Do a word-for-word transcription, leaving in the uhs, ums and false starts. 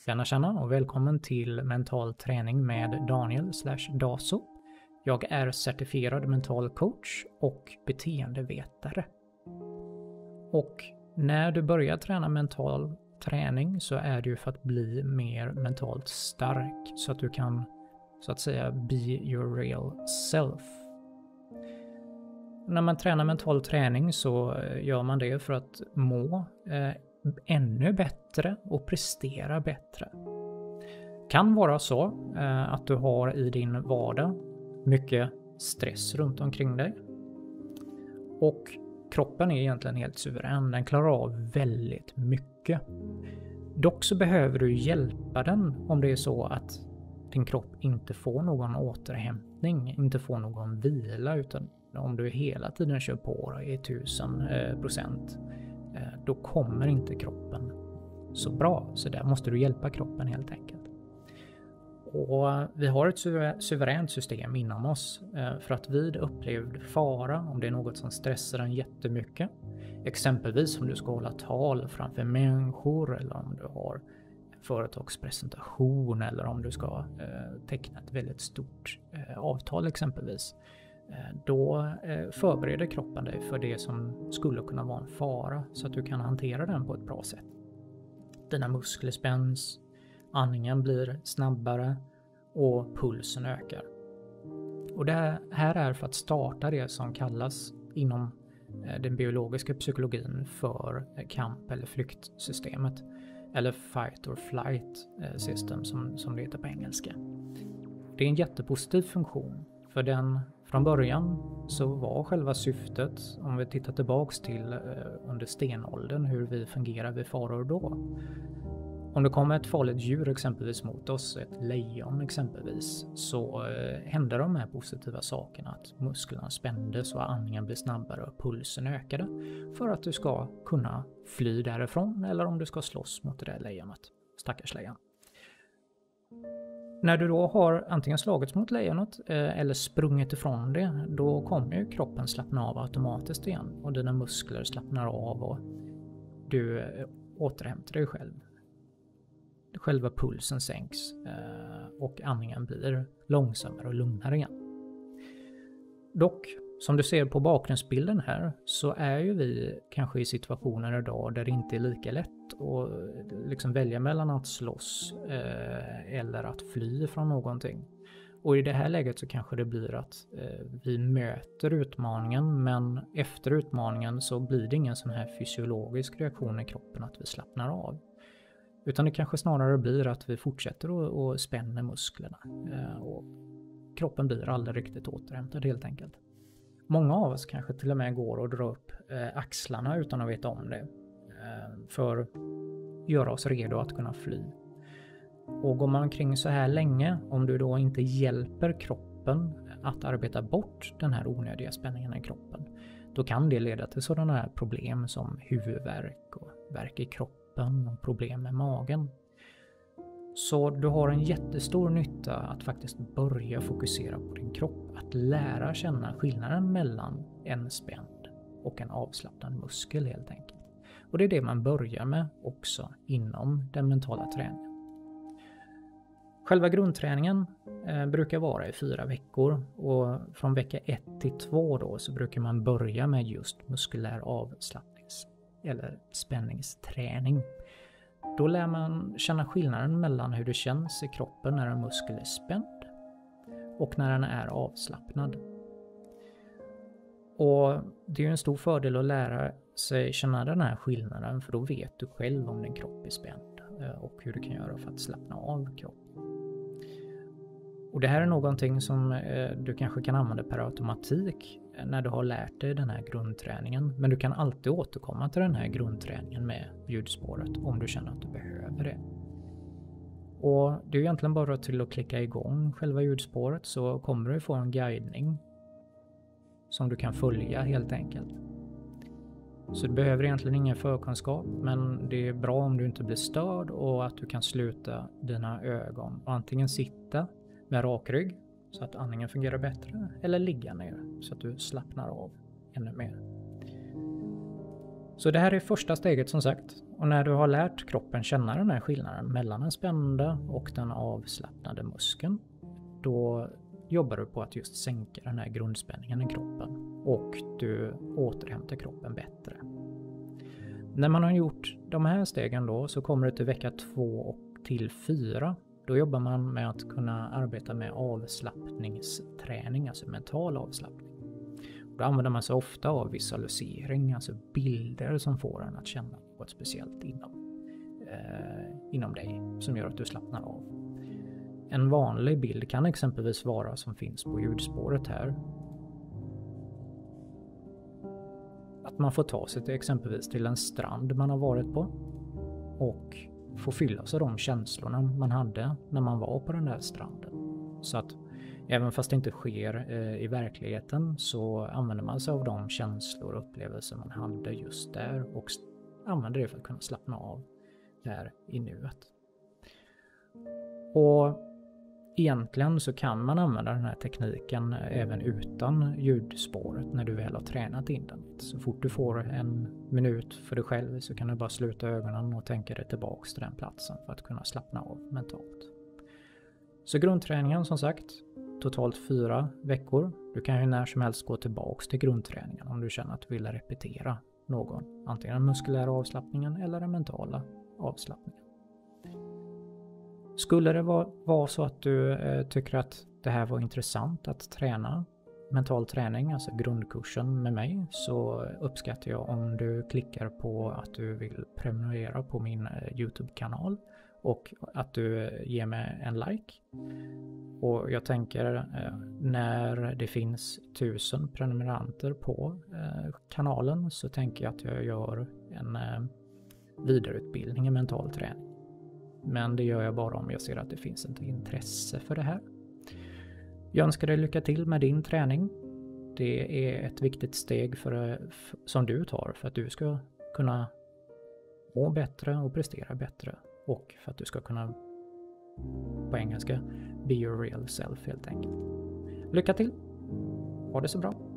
Tjena tjena och välkommen till mental träning med Daniel slash Daso. Jag är certifierad mental coach och beteendevetare. Och när du börjar träna mental träning så är det ju för att bli mer mentalt stark så att du kan så att säga be your real self. När man tränar mental träning så gör man det för att må eh, ännu bättre och prestera bättre. Kan vara så eh, att du har i din vardag mycket stress runt omkring dig. Och kroppen är egentligen helt suverän. Den klarar av väldigt mycket. Dock så behöver du hjälpa den om det är så att din kropp inte får någon återhämtning, inte får någon vila, utan om du hela tiden kör på i tusen procent, då kommer inte kroppen så bra. Så där måste du hjälpa kroppen helt enkelt. Och vi har ett suveränt system inom oss för att vid upplevd fara, om det är något som stressar en jättemycket, exempelvis om du ska hålla tal framför människor eller om du har företagspresentation eller om du ska eh, teckna ett väldigt stort eh, avtal exempelvis, eh, då eh, förbereder kroppen dig för det som skulle kunna vara en fara så att du kan hantera den på ett bra sätt. Dina muskler spänns, andningen blir snabbare och pulsen ökar. Och det här är för att starta det som kallas inom eh, den biologiska psykologin för kamp- eller flyktsystemet. Eller fight or flight system som, som det heter på engelska. Det är en jättepositiv funktion. För den från början så var själva syftet, om vi tittar tillbaks till eh, under stenåldern, hur vi fungerar vid faror då. Om det kommer ett farligt djur exempelvis mot oss, ett lejon exempelvis, så eh, händer de här positiva sakerna, att musklerna spändes och andningen blir snabbare och pulsen ökade för att du ska kunna fly därifrån eller om du ska slåss mot det där lejonet, stackars lejon. När du då har antingen slagits mot lejonet eh, eller sprungit ifrån det, då kommer ju kroppen slappna av automatiskt igen och dina muskler slappnar av och du eh, återhämtar dig själv. Själva pulsen sänks och andningen blir långsammare och lugnare igen. Dock, som du ser på bakgrundsbilden här, så är ju vi kanske i situationer idag där det inte är lika lätt att liksom välja mellan att slåss eller att fly från någonting. Och i det här läget så kanske det blir att vi möter utmaningen, men efter utmaningen så blir det ingen sån här fysiologisk reaktion i kroppen att vi slappnar av. Utan det kanske snarare blir att vi fortsätter att spänna musklerna och kroppen blir aldrig riktigt återhämtad helt enkelt. Många av oss kanske till och med går och drar upp axlarna utan att veta om det för att göra oss redo att kunna fly. Och går man omkring så här länge, om du då inte hjälper kroppen att arbeta bort den här onödiga spänningen i kroppen, då kan det leda till sådana här problem som huvudvärk och värk i kroppen och problem med magen. Så du har en jättestor nytta att faktiskt börja fokusera på din kropp. Att lära känna skillnaden mellan en spänd och en avslappnad muskel helt enkelt. Och det är det man börjar med också inom den mentala träningen. Själva grundträningen eh, brukar vara i fyra veckor och från vecka ett till två då så brukar man börja med just muskulär avslappnings eller spänningsträning. Då lär man känna skillnaden mellan hur det känns i kroppen när en muskel är spänd och när den är avslappnad. Och det är ju en stor fördel att lära sig känna den här skillnaden, för då vet du själv om din kropp är spänd och hur du kan göra för att slappna av kroppen. Och det här är någonting som du kanske kan använda per automatik när du har lärt dig den här grundträningen. Men du kan alltid återkomma till den här grundträningen med ljudspåret om du känner att du behöver det. Och det är egentligen bara till att klicka igång själva ljudspåret så kommer du få en guidning som du kan följa helt enkelt. Så du behöver egentligen ingen förkunskap, men det är bra om du inte blir störd och att du kan sluta dina ögon och antingen sitta med rak rygg så att andningen fungerar bättre eller ligga ner så att du slappnar av ännu mer. Så det här är första steget som sagt. Och när du har lärt kroppen känna den här skillnaden mellan den spända och den avslappnade muskeln, då jobbar du på att just sänka den här grundspänningen i kroppen och du återhämtar kroppen bättre. När man har gjort de här stegen då så kommer det till vecka två och till fyra. Då jobbar man med att kunna arbeta med avslappningsträning, alltså mental avslappning. Då använder man sig ofta av visualisering, alltså bilder som får en att känna något speciellt inom, eh, inom dig som gör att du slappnar av. En vanlig bild kan exempelvis vara som finns på ljudspåret här. Att man får ta sig till exempelvis till en strand man har varit på och få fylla sig de känslorna man hade när man var på den där stranden. Så att även fast det inte sker eh, i verkligheten så använder man sig av de känslor och upplevelser man hade just där och använder det för att kunna slappna av där i nuet. Och egentligen så kan man använda den här tekniken även utan ljudspåret när du väl har tränat in den. Så fort du får en minut för dig själv så kan du bara sluta ögonen och tänka dig tillbaks till den platsen för att kunna slappna av mentalt. Så grundträningen som sagt, totalt fyra veckor. Du kan ju när som helst gå tillbaks till grundträningen om du känner att du vill repetera någon. Antingen den muskulära avslappningen eller den mentala avslappningen. Skulle det vara, vara så att du eh, tycker att det här var intressant att träna mental träning, alltså grundkursen med mig, så uppskattar jag om du klickar på att du vill prenumerera på min eh, YouTube-kanal och att du ger mig en like. Och jag tänker eh, när det finns tusen prenumeranter på eh, kanalen så tänker jag att jag gör en eh, vidareutbildning i mental träning. Men det gör jag bara om jag ser att det finns ett intresse för det här. Jag önskar dig lycka till med din träning. Det är ett viktigt steg för, som du tar för att du ska kunna må bättre och prestera bättre. Och för att du ska kunna, på engelska, be your real self helt enkelt. Lycka till! Ha det så bra!